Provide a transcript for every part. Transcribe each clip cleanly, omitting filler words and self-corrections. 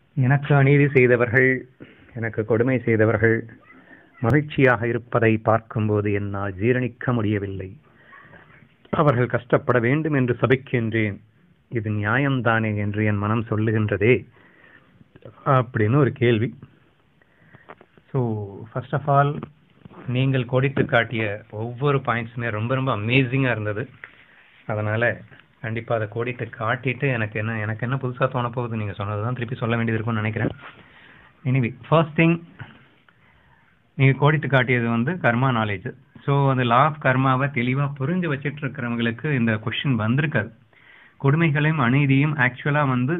எனக்கு அநீதி செய்தவர்கள், எனக்கு கொடுமை செய்தவர்கள் மகிழ்ச்சியாக இருப்பதை பார்க்கும்போது என்னால் ஜீரணிக்க முடியவில்லை. அவர்கள் கஷ்டப்பட வேண்டும் என்று சபிக்கின்றேன். இது நியாயம்தானே என்று என் மனம் சொல்லுகின்றதே அப்படின்னு ஒரு கேள்வி. ஸோ ஃபர்ஸ்ட் ஆஃப் ஆல், நீங்கள் கோடிட்டு காட்டிய ஒவ்வொரு பாயிண்ட்ஸுமே ரொம்ப ரொம்ப அமேசிங்காக இருந்தது. அதனால் கண்டிப்பாக அதை கோடிட்டு காட்டிட்டு எனக்கு என்ன புதுசாக தோண போகுது, நீங்கள் சொன்னது தான் திருப்பி சொல்ல வேண்டியது இருக்கும்னு நினைக்கிறேன். எனிவே, ஃபர்ஸ்ட் திங், நீங்கள் கோடிட்டு காட்டியது கர்மா நாலேஜ். ஸோ அந்த லா ஆஃப் கர்மாவை தெளிவாக புரிஞ்சு வச்சுட்டு இருக்கிறவங்களுக்கு இந்த கொஸ்டின் வந்திருக்காது. கொடுமைகளையும் அநீதியும் ஆக்சுவலாக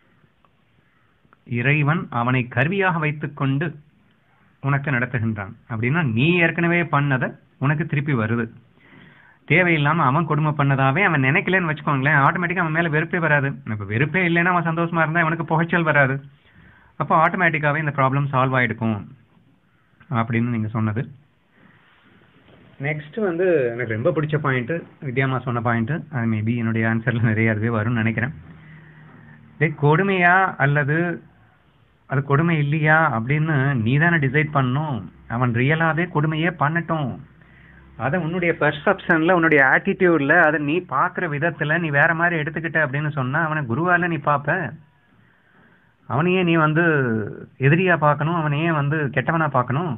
இறைவன் அவனை கருவியாக வைத்துக்கொண்டு உனக்கு நடத்துகின்றான். அப்படின்னா நீ ஏற்கனவே பண்ணதை உனக்கு திருப்பி வருது. தேவையில்லாமல் அவன் கொடுமை பண்ணதாவே அவன் நினைக்கலன்னு வச்சுக்கோங்களேன், ஆட்டோமேட்டிக்காக அவன் மேலே வெறுப்பே வராது. இப்போ வெறுப்பே இல்லைன்னா அவன் சந்தோஷமா இருந்தால் அவனுக்கு புகைச்சல் வராது. அப்போ ஆட்டோமேட்டிக்காகவே இந்த ப்ராப்ளம் சால்வ் ஆகிடுக்கும் அப்படின்னு நீங்கள் சொன்னது. நெக்ஸ்ட் எனக்கு ரொம்ப பிடிச்ச பாயிண்ட்டு, வித்யாமா சொன்ன பாயிண்ட்டு. அது மேபி என்னுடைய ஆன்சரில் நிறைய அதுவே வரும்னு நினைக்கிறேன். கொடுமையா அல்லது அது கொடுமை இல்லையா அப்படின்னு நீ தானே டிசைட் பண்ணணும். அவன் ரியலாகவே கொடுமையே பண்ணட்டும். அதை உன்னுடைய பெர்செப்ஷனில், உன்னுடைய ஆட்டிடியூடில், அதை நீ பார்க்குற விதத்தில் நீ வேற மாதிரி எடுத்துக்கிட்ட அப்படின்னு சொன்னால் அவனை குருவால நீ பார்ப்ப. அவனையே நீ எதிரியாக பார்க்கணும், அவனையே கெட்டவனாக பார்க்கணும்.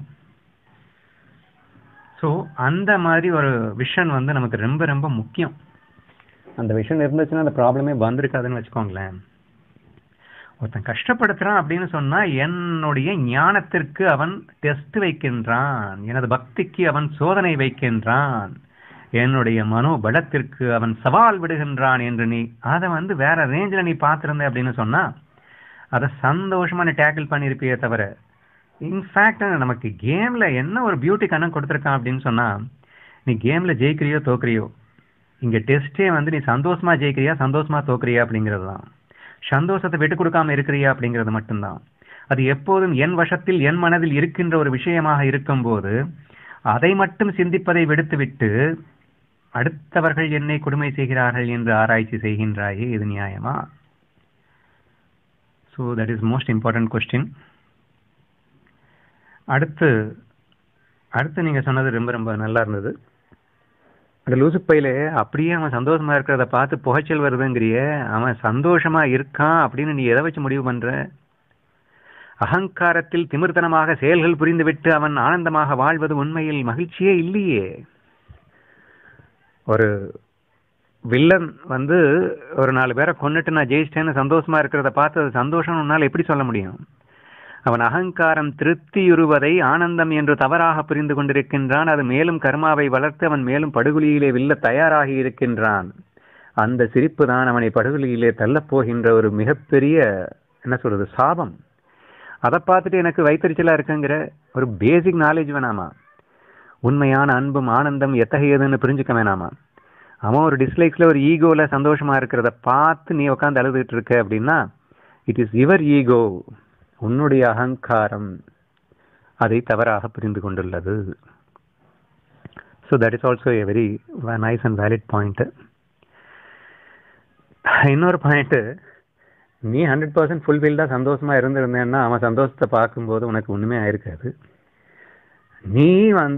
ஸோ அந்த மாதிரி ஒரு விஷன் நமக்கு ரொம்ப ரொம்ப முக்கியம். அந்த விஷன் இருந்துச்சுன்னா அந்த ப்ராப்ளமே வந்திருக்காதுன்னு வச்சுக்கோங்களேன். ஒருத்தன் கஷ்டப்படுத்துறான் அப்படின்னு சொன்னா என்னுடைய ஞானத்திற்கு அவன் டெஸ்ட் வைக்கின்றான், எனது பக்திக்கு அவன் சோதனை வைக்கின்றான், என்னுடைய மனோபலத்திற்கு அவன் சவால் விடுகின்றான் என்று நீ அதை வேற ரேஞ்சில் நீ பார்த்துருந்த அப்படின்னு சொன்னா அதை சந்தோஷமா நீ டேக்கிள் பண்ணியிருப்பியே தவிர, இன்ஃபேக்ட் நமக்கு கேம்ல என்ன ஒரு பியூட்டி கணக்கு கொடுத்துருக்கான் அப்படின்னு சொன்னா, நீ கேம்ல ஜெயிக்கிறியோ தோக்குறியோ, இங்க டெஸ்டே நீ சந்தோஷமா ஜெயிக்கிறியா சந்தோஷமா தோக்குறியா அப்படிங்கிறது தான். சந்தோஷத்தை விட்டு கொடுக்காம இருக்கிறியா அப்படிங்கிறது மட்டும்தான். அது எப்போதும் என் வசத்தில் என் மனதில் இருக்கின்ற ஒரு விஷயமாக இருக்கும்போது அதை மட்டும் சிந்திப்பதை விடுத்துவிட்டு அடுத்தவர்கள் என்னை கொடுமை செய்கிறார்கள் என்று ஆராய்ச்சி செய்கின்றாயே, இது நியாயமா? So that is most important question. அடுத்து நீங்க சொன்னது ரொம்ப ரொம்ப நல்லா இருந்தது. அந்த லூசு பையில அப்படியே அவன் சந்தோஷமா இருக்கிறத பார்த்து புகைச்சல் வருதுங்கிறிய, அவன் சந்தோஷமா இருக்கான் அப்படின்னு நீ எதை வச்சு முடிவு பண்ற? அகங்காரத்தில் திமிர்த்தனமாக செயல்கள் புரிந்துவிட்டு அவன் ஆனந்தமாக வாழ்வது உண்மையில் மகிழ்ச்சியே இல்லையே. ஒரு வில்லன் ஒரு 4 பேரை கொன்னுட்டு நான் ஜெயிச்சிட்டேன்னு சந்தோஷமா இருக்கிறத பார்த்து அது சந்தோஷம் உன்னால எப்படி சொல்ல முடியும்? அவன் அகங்காரம் திருப்தியுறுவதை ஆனந்தம் என்று தவறாக புரிந்து கொண்டிருக்கின்றான். அது மேலும் கர்மாவை வளர்த்து அவன் மேலும் படுகொலியிலே வில்ல தயாராகி இருக்கின்றான். அந்த சிரிப்பு தான் அவனை படுகொலியிலே தள்ளப் போகின்ற ஒரு மிகப்பெரிய சாபம். அதை பார்த்துட்டு எனக்கு வைத்தறிச்சலா இருக்குங்கிற ஒரு பேசிக் நாலேஜ் வேணாமா? உண்மையான அன்பும் ஆனந்தம் எத்தகையதுன்னு புரிஞ்சுக்க வேணாமா? அவன் ஒரு டிஸ்லைக்ஸ்ல ஒரு ஈகோல சந்தோஷமா இருக்கிறத பார்த்து நீ உட்காந்து அழுதுகிட்டு இருக்க அப்படின்னா இட் இஸ் யுவர் ஈகோ, உன்னுடைய அகங்காரம் அதை தவறாக புரிந்து கொண்டுள்ளது. So that is also a very nice and valid point. இன்னொரு பாயிண்ட், நீ 100% ஃபுல்ஃபில்டாக சந்தோஷமா இருந்திருந்தேன்னா அவன் சந்தோஷத்தை பார்க்கும்போது உனக்கு ஒன்றுமே ஆயிருக்காது. நீ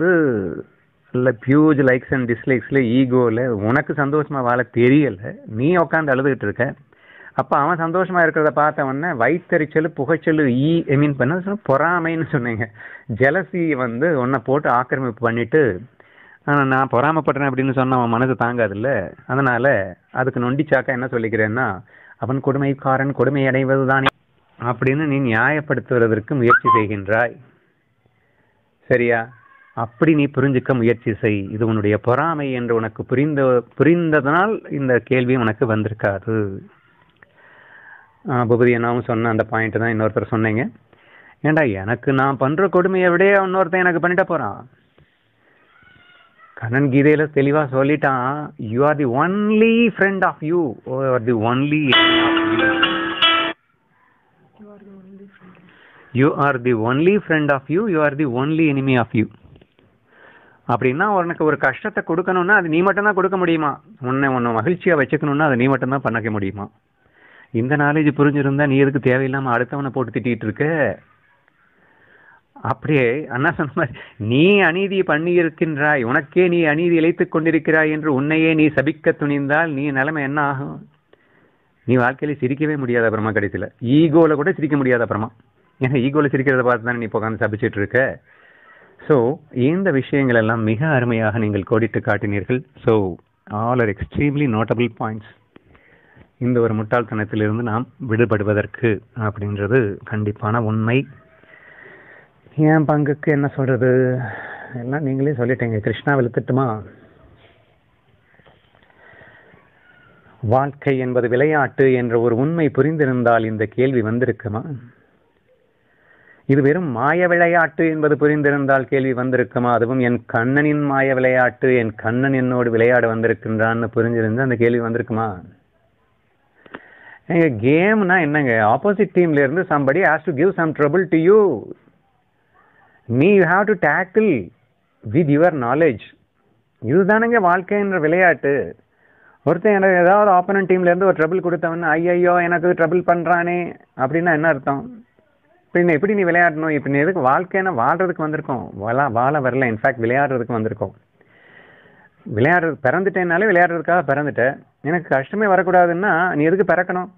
பியூஜ் லைக்ஸ் அண்ட் டிஸ்லைக்ஸில் ஈகோவில் உனக்கு சந்தோஷமா வாழ தெரியலை, நீ உட்காந்து அழுதுகிட்டு இருக்க. அப்போ அவன் சந்தோஷமா இருக்கிறத பார்த்த உடனே வைத்தறிச்சல் புகைச்சல் பண்ண பொறாமைன்னு சொன்னீங்க. ஜெலசி உன்னை போட்டு ஆக்கிரமிப்பு பண்ணிட்டு நான் பொறாமப்படுறேன் அப்படின்னு சொன்ன அவன் மனசு தாங்காதுல்ல. அதனால அதுக்கு நொண்டிச்சாக்கா என்ன சொல்லிக்கிறேன்னா, அவன் கொடுமைக்காரன், கொடுமை அடைவது தானே அப்படின்னு நீ நியாயப்படுத்துவதற்கு முயற்சி செய்கின்றாய். சரியா? அப்படி நீ புரிஞ்சுக்க முயற்சி செய். இது உன்னுடைய பொறாமை என்று உனக்கு புரிந்ததனால் இந்த கேள்வி உனக்கு வந்திருக்காது. பூபதி அண்ணாவும் சொன்ன அந்த பாயிண்ட் தான் இன்னொருத்தர் சொன்னீங்க. ஏண்டா எனக்கு நான் பண்ற கொடுமையை விட இன்னொருத்தன் எனக்கு பண்ணிட்ட போறான். கண்ணன் கீதையில தெளிவா சொல்லிட்டான், you are the only friend of you, the only you are the only friend of you, you are the only enemy of you. அப்படின்னா உனக்கு ஒரு கஷ்டத்தை கொடுக்கணும்னா அது நீ மட்டும்தான் கொடுக்க முடியுமா? உன்னை மகிழ்ச்சியா வச்சுக்கணும்னா அது நீ மட்டும்தான் பண்ணக்க முடியுமா? இந்த நாலேஜ் புரிஞ்சிருந்தா நீ எதுக்கு தேவையில்லாம அடுத்தவனை போட்டு திட்டிட்டு இருக்க? அப்படியே அண்ணா சொன்ன மாதிரி, நீ அநீதி பண்ணி இருக்கின்றாய், உனக்கே நீ அநீதி இழைத்துக் கொண்டிருக்கிறாய் என்று உன்னையே நீ சபிக்க துணிந்தால் நீ நிலைமை என்ன ஆகும்? நீ வாழ்க்கையில சிரிக்கவே முடியாது அப்புறமா, கடைசியில ஈகோல கூட சிரிக்க முடியாது அப்புறமா. ஏன்னா ஈகோல சிரிக்கிறத பார்த்து தானே நீ உட்காந்து சபிச்சுட்டு இருக்க. ஸோ இந்த விஷயங்கள் எல்லாம் மிக அருமையாக நீங்கள் கோடிட்டு காட்டினீர்கள். So all are extremely notable points. இந்த ஒரு முட்டாள்தனத்திலிருந்து நாம் விடுபடுவதற்கு அப்படின்றது கண்டிப்பான உண்மை. என் பங்குக்கு என்ன சொல்றது, எல்லாம் நீங்களே சொல்லிட்டீங்க. கிருஷ்ணா வெளுத்துட்டுமா? வாழ்க்கை என்பது விளையாட்டு என்ற ஒரு உண்மை புரிந்திருந்தால் இந்த கேள்வி வந்திருக்குமா? இது வெறும் மாய விளையாட்டு என்பது புரிந்திருந்தால் கேள்வி வந்திருக்குமா? அதுவும் என் கண்ணனின் மாய விளையாட்டு, என் கண்ணன் என்னோடு விளையாட வந்திருக்கின்றான்னு புரிஞ்சிருந்தா அந்த கேள்வி வந்திருக்குமா? கேம்னா என்னங்க? ஆப்போசிட் டீம்ல இருந்து somebody has to give some trouble to you. you have to tackle with your knowledge. இதுதானங்க வாழ்க்கைன்ற விளையாட்டு. ஒருத்தன் எனக்கு ஏதாவது ஆப்போனன்ட் டீம்ல இருந்து ஒரு ட்ரபிள் கொடுத்தவன், ஐயோ எனக்கு ட்ரபிள் பண்றானே அப்படின்னா என்ன அர்த்தம்? பின்ன எப்படி நீ விளையாடணும்? இப்ப நீ எதுக்கு? வாழ்க்கைன்னா வாழ்றதுக்கு வந்திருக்கோம், வாழ வரல. இன்ஃபேக்ட் விளையாடுறதுக்கு வந்திருக்கோம். பிறந்துட்டேனாலே விளையாடுறதுக்காக பிறந்துட்டேன். எனக்கு கஷ்டமே வரக்கூடாதுன்னா நீ எதுக்கு பிறக்கணும்?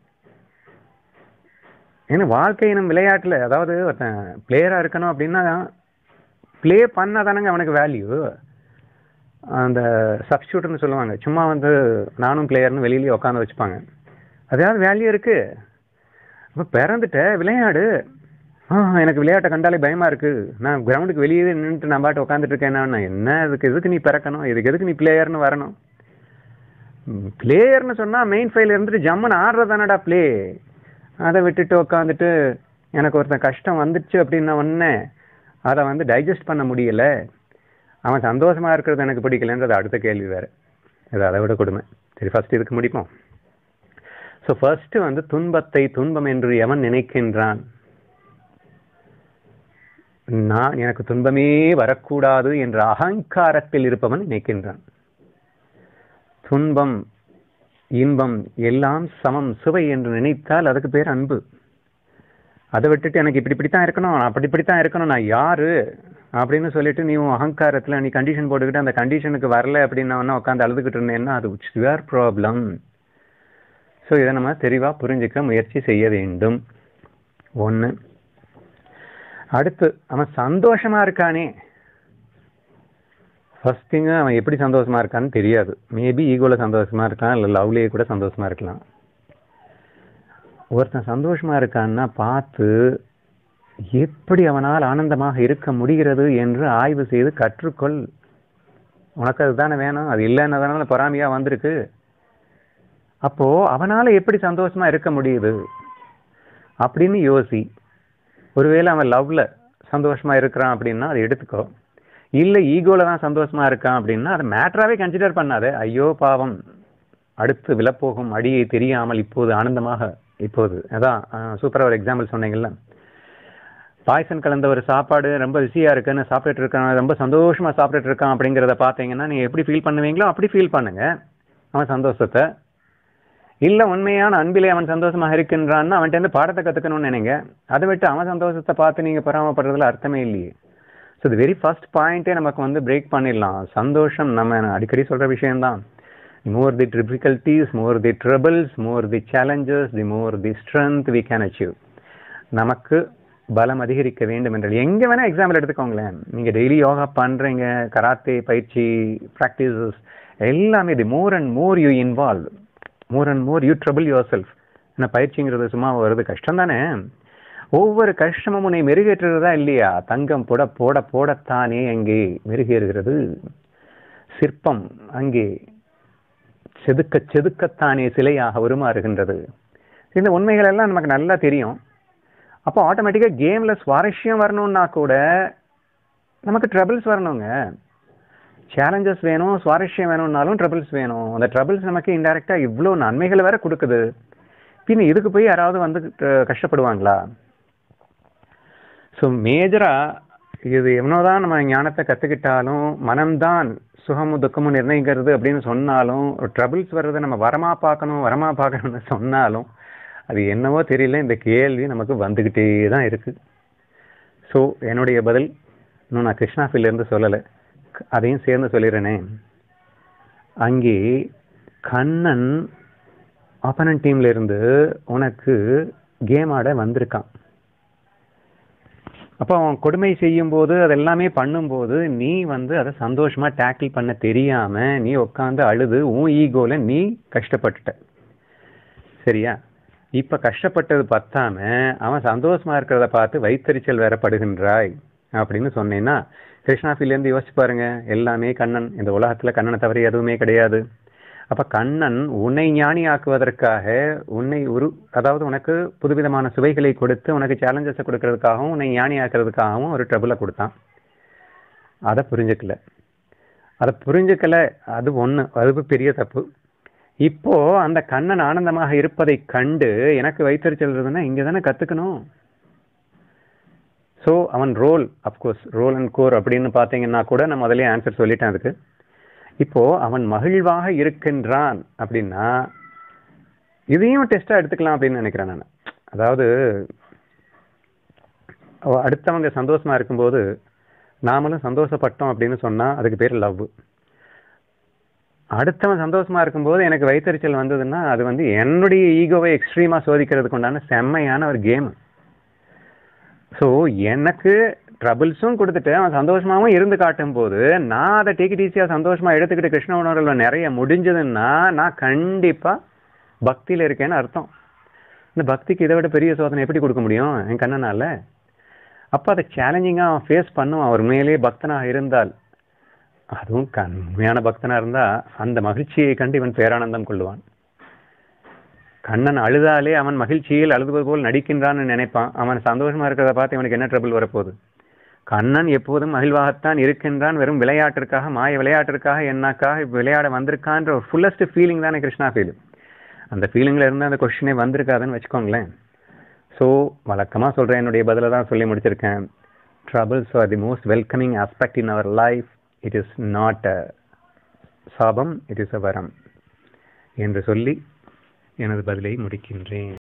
ஏன்னா வாழ்க்கை நம்ம விளையாட்டுல, அதாவது ஒருத்தன் பிளேயரா இருக்கணும் அப்படின்னா பிளே பண்ணாதானங்க அவனுக்கு வேல்யூ. அந்த சப்ஸ்டியூட்னு சொல்லுவாங்க, சும்மா வந்து நானும் பிளேயர்னு வெளியிலேயே உட்காந்து வச்சுப்பாங்க. அதாவது வேல்யூ இருக்கு. அப்போ பிறந்துட்ட விளையாடு. எனக்கு விளையாட்டை கண்டாலே பயமா இருக்கு, நான் கிரவுண்டுக்கு வெளியே நின்றுட்டு நான் பாட்டு உட்காந்துட்டு இருக்கேன், என்ன எதுக்கு நீ பிறக்கணும்? எதுக்கு நீ பிளேயர்னு வரணும்? பிளேயர்னு சொன்னா மெயின் ஃபைல் இருந்துட்டு ஜம்முன்னு ஆடுறதானடா பிளே. அதை விட்டுட்டு உட்காந்துட்டு எனக்கு ஒருத்தன் கஷ்டம் வந்துடுச்சு அப்படின்னா ஒன்னே அதை வந்து டைஜஸ்ட் பண்ண முடியல, அவன் சந்தோஷமா இருக்கிறது எனக்கு பிடிக்கலன்றது அடுத்த கேள்வி வேற. இது அதை விட கொடுமை. சரி, ஃபர்ஸ்ட் இதுக்கு முடிப்போம். ஸோ ஃபர்ஸ்ட் வந்து துன்பத்தை துன்பம் என்று எவன் நினைக்கின்றான்? நான் எனக்கு துன்பமே வரக்கூடாது என்ற அகங்காரத்தில் இருப்பவன் நினைக்கின்றான். துன்பம் இன்பம் எல்லாம் சமம் சுவை என்று நினைத்தால் அதுக்கு பேர் அன்பு. அதை விட்டுட்டு எனக்கு இப்படித்தான் இருக்கணும், அப்படித்தான் இருக்கணும், நான் யாரு அப்படின்னு சொல்லிட்டு நீ அகங்காரத்துல நீ கண்டிஷன் போட்டுக்கிட்டு அந்த கண்டிஷனுக்கு வரல அப்படின்னு உட்காந்து அழுதுகிட்டு இருந்தேன்னா அது யுவர் ப்ராப்ளம். ஸோ இதை நம்ம தெளிவா புரிஞ்சுக்க முயற்சி செய்ய வேண்டும். ஒண்ணு. அடுத்து, அவன் சந்தோஷமா இருக்கானே, ஃபர்ஸ்ட் திங் அவன் எப்படி சந்தோஷமா இருக்கான்னு தெரியாது. மேபி ஈகோல சந்தோஷமா இருக்கான், இல்லை லவ்லேயே கூட சந்தோஷமா இருக்கலாம். ஒருத்தன் சந்தோஷமா இருக்கான்னா பார்த்து எப்படி அவனால் ஆனந்தமாக இருக்க முடிகிறது என்று ஆய்வு செய்து கற்றுக்கொள். உனக்கு அதுதானே வேணும், அது இல்லைன்னதான பொறாமையா வந்திருக்கு. அப்போ அவனால எப்படி சந்தோஷமா இருக்க முடியுது அப்படின்னு யோசி. ஒருவேளை அவன் லவ்ல சந்தோஷமா இருக்கிறான் அப்படின்னா அதை எடுத்துக்கோ. இல்லை ஈகோல தான் சந்தோஷமா இருக்கான் அப்படின்னா அதை மேட்டராகவே கன்சிடர் பண்ணாத. ஐயோ பாவம், அடுத்து விழப்போகும் அடியை தெரியாமல் இப்போது ஆனந்தமாக, இப்போது அதான் சூப்பராக ஒரு எக்ஸாம்பிள் சொன்னீங்கல்ல, பாய்சன் கலந்த ஒரு சாப்பாடு ரொம்ப ருசியா இருக்குன்னு சாப்பிட்டுட்டு இருக்கான், ரொம்ப சந்தோஷமா சாப்பிட்டுட்டு இருக்கான் அப்படிங்கிறத பார்த்தீங்கன்னா நீங்க எப்படி ஃபீல் பண்ணுவீங்களோ அப்படி ஃபீல் பண்ணுங்க அவன் சந்தோஷத்தை. இல்லை உண்மையான அன்பிலே அவன் சந்தோஷமாக இருக்கின்றான்னா அவன்கிட்ட இருந்து பாடத்தை கற்றுக்கணும்னு நினைங்க. அதை விட்டு அவன் சந்தோஷத்தை பார்த்து நீங்கள் பராமப்படுறதுல அர்த்தமே இல்லையே. ஸோ இது வெரி ஃபர்ஸ்ட் பாயிண்ட்டே நமக்கு வந்து பிரேக் பண்ணிடலாம். சந்தோஷம் நம்ம அடிக்கடி சொல்கிற விஷயம்தான். More the difficulties, more the troubles, more the challenges, the more the strength we can achieve. நமக்கு பலம் அதிகரிக்க வேண்டும் என்றால் எங்கே வேணால் எக்ஸாம்பிள் எடுத்துக்கோங்களேன். நீங்கள் டெய்லி யோகா பண்ணுறீங்க, கராத்தே பயிற்சி ப்ராக்டிசஸ் எல்லாமே, the more and more you involve, more and more you trouble your self. ஏன்னா பயிற்சிங்கிறது சும்மா வருது கஷ்டம் தானே. ஒவ்வொரு கஷ்டமும் உன்னை மெருகேற்றுறதா இல்லையா? தங்கம் போட போட போடத்தானே அங்கே மெருகேறுகிறது. சிற்பம் அங்கே செதுக்க செதுக்கத்தானே சிலையாக உருமாறுகின்றது. இந்த உண்மைகள் எல்லாம் நமக்கு நல்லா தெரியும். அப்போ ஆட்டோமேட்டிக்காக கேம்ல சுவாரஸ்யம் வரணும்னா கூட நமக்கு ட்ரபிள்ஸ் வரணுங்க. சேலஞ்சஸ் வேணும், சுவாரஸ்யம் வேணும்னாலும் ட்ரபிள்ஸ் வேணும். அந்த ட்ரபிள்ஸ் நமக்கு இன்டைரக்டா இவ்வளோ நன்மைகள் வேற கொடுக்குது. பின்ன இதுக்கு போய் யாராவது வந்து கஷ்டப்படுவாங்களா? ஸோ மேஜரா இது எவ்வளோதான் நம்ம ஞானத்தை கற்றுக்கிட்டாலும், மனம்தான் சுகமும் துக்கமும் நிர்ணயிக்கிறது அப்படின்னு சொன்னாலும், ட்ரபிள்ஸ் வர்றதை நம்ம வரமா பார்க்கணும்னு சொன்னாலும் அது என்னவோ தெரியல, இந்த கேள்வி நமக்கு வந்துக்கிட்டே தான் இருக்கு. ஸோ என்னுடைய பதில் இன்னும் நான் கிருஷ்ணா ஃபீல்ட்லேருந்து சொல்லலை, அதையும் சேர்ந்து சொல்லிடுறேனே. அங்கே கண்ணன் ஆப்பனன்ட் டீம்ல இருந்து உனக்கு கேம் ஆட வந்திருக்கான். அப்போ அவன் கொடுமை செய்யும் போது அதெல்லாமே பண்ணும்போது நீ அதை சந்தோஷமா டேக்கிள் பண்ண தெரியாம நீ உட்காந்து அழுது உன் ஈகோல நீ கஷ்டப்பட்டுட்ட. சரியா? இப்ப கஷ்டப்பட்டது பத்தாம அவன் சந்தோஷமா இருக்கிறத பார்த்து வைத்தறிச்சல் வேற படுகின்றாய் அப்படின்னு சொன்னேன்னா, கிருஷ்ணா ஃபீல்ட்லேருந்து யோசிச்சு பாருங்க. எல்லாமே கண்ணன். இந்த உலகத்துல கண்ணனை தவிர எதுவுமே கிடையாது. அப்ப கண்ணன் உன்னை ஞானி ஆக்குவதற்காக அதாவது உனக்கு புதுவிதமான சுவைகளை கொடுத்து உனக்கு சேலஞ்சஸை கொடுக்கறதுக்காகவும் உன்னை ஞானி ஆக்குறதுக்காகவும் ஒரு ட்ரபிளை கொடுத்தான். அதை புரிஞ்சுக்கல. அது ஒண்ணு, அது பெரிய தப்பு. இப்போ அந்த கண்ணன் ஆனந்தமாக இருப்பதை கண்டு எனக்கு வைத்தறிச்சல் இருக்குதுன்னா இங்க தானே கத்துக்கணும். ஸோ அவன் அப்கோர்ஸ் ரோல் அண்ட் கோர் அப்படின்னு பார்த்தீங்கன்னா கூட நான் முதலே ஆன்சர் சொல்லிட்டேன் அதுக்கு. இப்போ அவன் மகிழ்வாக இருக்கின்றான் அப்படின்னா இதையும் டெஸ்டா எடுத்துக்கலாம் அப்படின்னு நினைக்கிறேன் நான். அதாவது அடுத்தவங்க சந்தோஷமா இருக்கும்போது நாமளும் சந்தோஷப்பட்டோம் அப்படின்னு சொன்னா அதுக்கு பேர் லவ். அடுத்தவன் சந்தோஷமா இருக்கும்போது எனக்கு வைத்தறிச்சல் வந்ததுன்னா அது என்னுடைய ஈகோவை எக்ஸ்ட்ரீமா சோதிக்கிறதுக்கு உண்டான செம்மையான ஒரு கேம். ஸோ எனக்கு ட்ரபிள்ஸும் கொடுத்துட்டு அவன் சந்தோஷமாவும் இருந்து காட்டும் போது நான் அதை டேக் இட் ஈஸியா சந்தோஷமா எடுத்துக்கிட்டு கிருஷ்ண உணர்வுல நிறைய முடிஞ்சதுன்னா நான் கண்டிப்பா பக்தியில இருக்கேன்னு அர்த்தம். இந்த பக்திக்கு இதை விட பெரிய சோதனை எப்படி கொடுக்க முடியும் என் கண்ணனால? அப்ப அதை சேலஞ்சிங்கா அவன் ஃபேஸ் பண்ணுவான். அவர் மேலேயே பக்தனாக இருந்தால், அதுவும் கண்மையான பக்தனா இருந்தா அந்த மகிழ்ச்சியை கண்டு இவன் பேரானந்தம் கொள்ளுவான். கண்ணன் அழுதாலே அவன் மகிழ்ச்சியில் அழுதுவது போல் நடிக்கின்றான்னு நினைப்பான். அவன் சந்தோஷமா இருக்கிறத பார்த்து இவனுக்கு என்ன ட்ரபிள் வரப்போகுது? கண்ணன் எப்போதும் மகிழ்வாகத்தான் இருக்கின்றான். வெறும் விளையாட்டிற்காக, மாய விளையாட்டிற்காக, என்னக்காக விளையாட வந்திருக்கான்ற ஒரு ஃபுல்லஸ்ட் ஃபீலிங் தானே கிருஷ்ணா ஃபீல். அந்த ஃபீலிங்ல இருந்து அந்த கொஸ்டினே வந்திருக்காதுன்னு வச்சுக்கோங்களேன். ஸோ வழக்கமா சொல்றேன், என்னுடைய பதில தான் சொல்லி முடிச்சிருக்கேன். Troubles are the most welcoming aspect in our life. It is not a சாபம், it is a வரம் என்று சொல்லி எனது பதிலை முடிக்கின்றேன்.